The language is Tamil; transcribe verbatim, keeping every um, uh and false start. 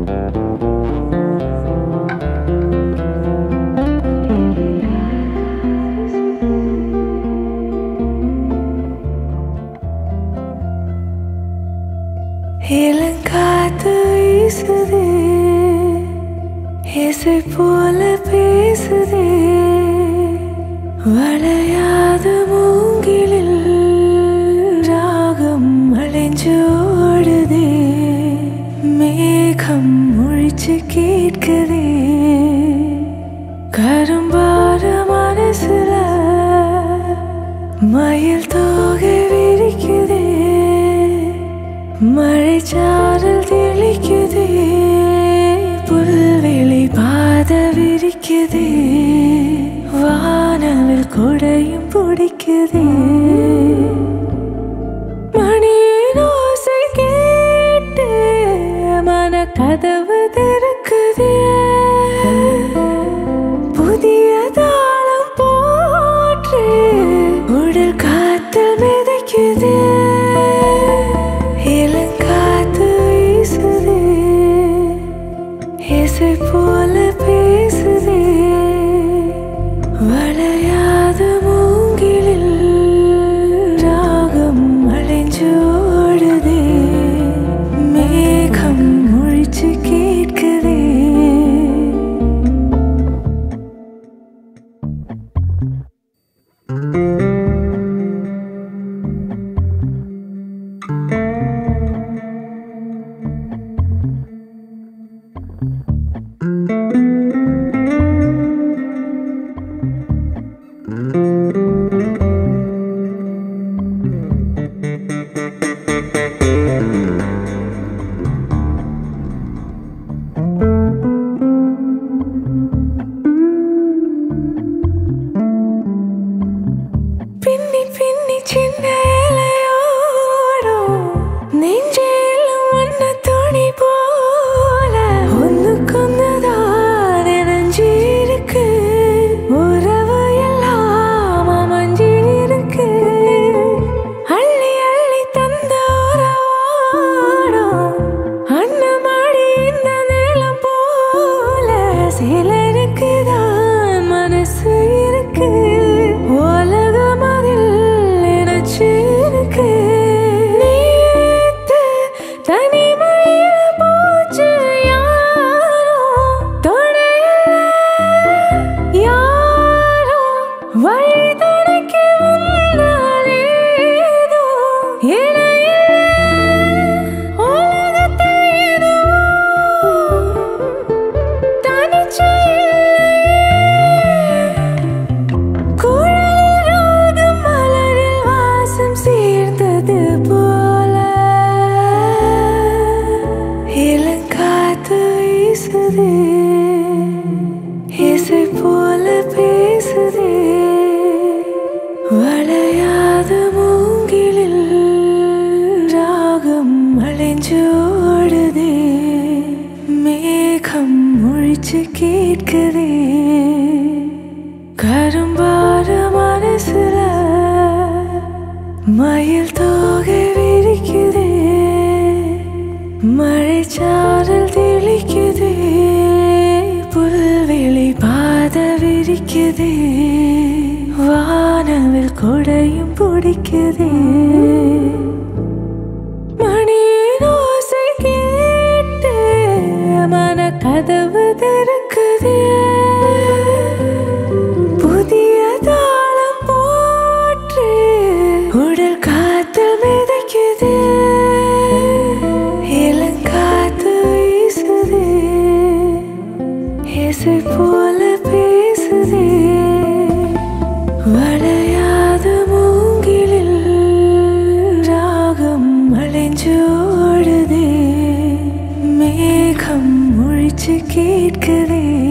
இளங்காத்து வீசுதே, இசை போல பேசுதே, வளையாத மூங்கிலில் ராகம் அலைஞ்சோடுதே, மேகம் முழிச்சு கேட்குதே, கரும்பார மனசுல மயில் தோகை விரிக்குதே, மழைச்சாரல் தெளிக்குதே, புல்வெளி பாத விரிக்குதே, வானவில் கொடையும் பிடிக்குதே, மணியின் ஓசை கேட்டு மன கதவு திறக்குதே, புதிய தாளம் போற்று உடல் காத்தில் மிதக்குதே, இளங்காத்து வீசுதே, இசை போல பேசுதே, வளையாத மூங்கிலில் ராகம் அலைஞ்சோடுதே, மேகம் முழிச்சு கேட்குதே. பின்னி பின்னி சின்ன இலையோடும் நெஞ்சேலும் வண்ண துணி போல ஒன்னுக்கொன்னுதான் நெஞ்சு இருக்கு, உறவு எல்லாம் அமைஞ்சு இருக்கு, அள்ளி அள்ளி தந்த உறவோடும் அன்னமடி இந்த நிலம் போல சிலருக்குதான் மனசு இருக்கு, உலகம் அதில் இணைச்சிருக்கு, நீத்து தனிமையில போச்சு யாரோ துணையில்ல, யாரோ வழி துணைக்கு வந்தால் ஏதோ இணையில்ல, உலகத்தில் ஏதோ தனிச்சு சேர்ந்தது போல, இளங்காத்து வீசுதே, இசை போல பேசுதே, வளையாத மூங்கிலில் ராகம் அலைஞ்சோடுதே, மேகம் முழிச்சு கேட்குதே, கரும்பார மனசுல மயில் தோகை விரிக்குதே, மழைச்சாரல் தெளிக்குதே, புல்வெளி பாத விரிக்குதே, வானவில் கொடையும் பிடிக்குதே, மணியின் ஓசை கேட்டு மன கதவு திறக்குதே, புதிய தாளம் போற்று உடல் காத்தில் மிதக்குதே, இளங்காத்து வீசுதே, இசை போல பேசுதே, வளையாத மூங்கிலில் ராகம் அலைஞ்சோடுதே, மேகம் முழிச்சு கேட்குதே.